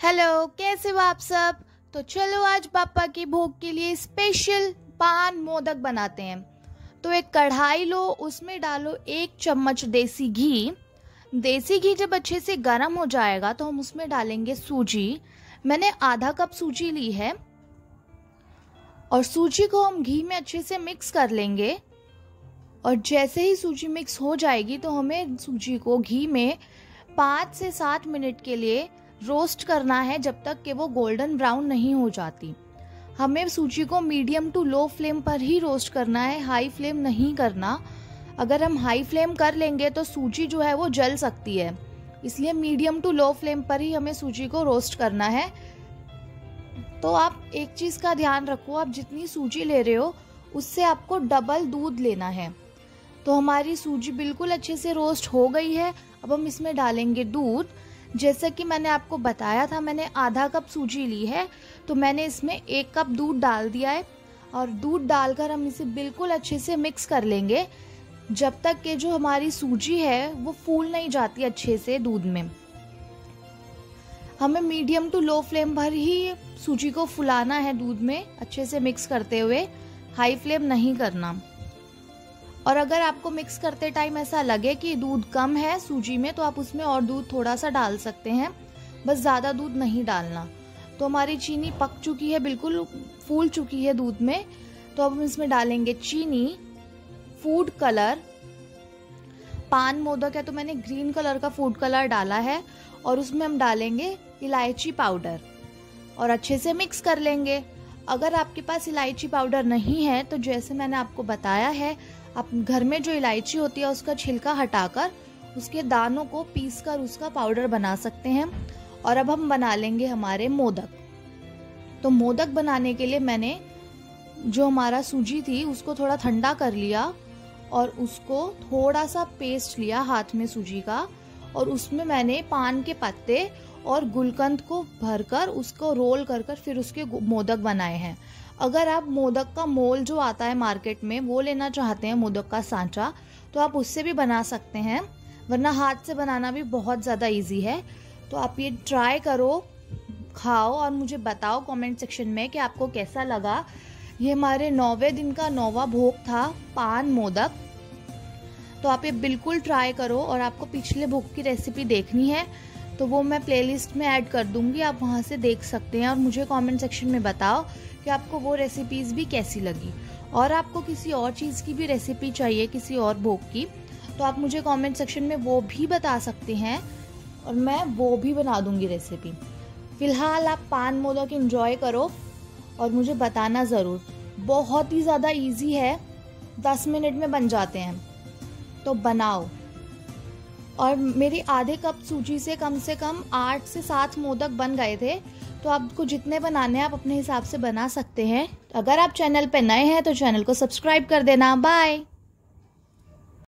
Hello, कैसे हो आप सब। तो चलो आज पापा की भोग के लिए स्पेशल पान मोदक बनाते हैं। तो एक कढ़ाई लो, उसमें डालो 1 चम्मच देसी घी। देसी घी जब अच्छे से गर्म हो जाएगा तो हम उसमें डालेंगे सूजी। मैंने आधा कप सूजी ली है और सूजी को हम घी में अच्छे से मिक्स कर लेंगे। और जैसे ही सूजी मिक्स हो जाएगी तो हमें सूजी को घी में 5 से 7 मिनट के लिए रोस्ट करना है, जब तक कि वो गोल्डन ब्राउन नहीं हो जाती। हमें सूजी को मीडियम टू लो फ्लेम पर ही रोस्ट करना है, हाई फ्लेम नहीं करना। अगर हम हाई फ्लेम कर लेंगे तो सूजी जो है वो जल सकती है, इसलिए मीडियम टू लो फ्लेम पर ही हमें सूजी को रोस्ट करना है। तो आप एक चीज़ का ध्यान रखो, आप जितनी सूजी ले रहे हो उससे आपको डबल दूध लेना है। तो हमारी सूजी बिल्कुल अच्छे से रोस्ट हो गई है। अब हम इसमें डालेंगे दूध। जैसा कि मैंने आपको बताया था, मैंने आधा कप सूजी ली है, तो मैंने इसमें 1 कप दूध डाल दिया है। और दूध डालकर हम इसे बिल्कुल अच्छे से मिक्स कर लेंगे, जब तक कि जो हमारी सूजी है वो फूल नहीं जाती अच्छे से दूध में। हमें मीडियम टू लो फ्लेम पर ही सूजी को फुलाना है दूध में, अच्छे से मिक्स करते हुए, हाई फ्लेम नहीं करना। और अगर आपको मिक्स करते टाइम ऐसा लगे कि दूध कम है सूजी में, तो आप उसमें और दूध थोड़ा सा डाल सकते हैं, बस ज़्यादा दूध नहीं डालना। तो हमारी चीनी पक चुकी है, बिल्कुल फूल चुकी है दूध में। तो अब हम इसमें डालेंगे चीनी, फूड कलर। पान मोदक है तो मैंने ग्रीन कलर का फूड कलर डाला है। और उसमें हम डालेंगे इलायची पाउडर और अच्छे से मिक्स कर लेंगे। अगर आपके पास इलायची पाउडर नहीं है तो जैसे मैंने आपको बताया है, आप घर में जो इलायची होती है उसका छिलका हटाकर उसके दानों को पीसकर उसका पाउडर बना सकते हैं। और अब हम बना लेंगे हमारे मोदक। तो मोदक बनाने के लिए मैंने जो हमारा सूजी थी उसको थोड़ा ठंडा कर लिया और उसको थोड़ा सा पेस्ट लिया हाथ में सूजी का, और उसमें मैंने पान के पत्ते और गुलकंद को भरकर उसको रोल कर फिर उसके मोदक बनाए हैं। अगर आप मोदक का मोल जो आता है मार्केट में वो लेना चाहते हैं, मोदक का सांचा, तो आप उससे भी बना सकते हैं, वरना हाथ से बनाना भी बहुत ज़्यादा इजी है। तो आप ये ट्राई करो, खाओ और मुझे बताओ कमेंट सेक्शन में कि आपको कैसा लगा। ये हमारे 9वें दिन का 9वां भोग था, पान मोदक। तो आप ये बिल्कुल ट्राई करो। और आपको पिछले भोग की रेसिपी देखनी है तो वो मैं प्लेलिस्ट में ऐड कर दूंगी, आप वहाँ से देख सकते हैं। और मुझे कमेंट सेक्शन में बताओ कि आपको वो रेसिपीज़ भी कैसी लगी। और आपको किसी और चीज़ की भी रेसिपी चाहिए, किसी और भोग की, तो आप मुझे कमेंट सेक्शन में वो भी बता सकते हैं और मैं वो भी बना दूंगी रेसिपी। फ़िलहाल आप पान मोदक एंजॉय करो और मुझे बताना ज़रूर। बहुत ही ज़्यादा ईजी है, 10 मिनट में बन जाते हैं, तो बनाओ। और मेरी आधे कप सूजी से कम 8 से 7 मोदक बन गए थे। तो आपको जितने बनाने हैं आप अपने हिसाब से बना सकते हैं। अगर आप चैनल पे नए हैं तो चैनल को सब्सक्राइब कर देना। बाय।